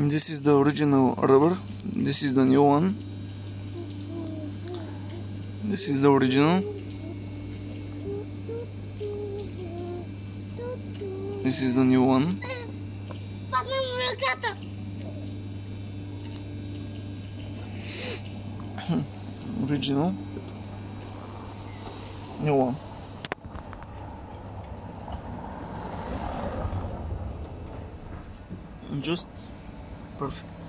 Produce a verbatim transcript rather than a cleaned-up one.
This is the original rubber. This is the new one. This is the original. This is the new one. Original. New one. Just perfect.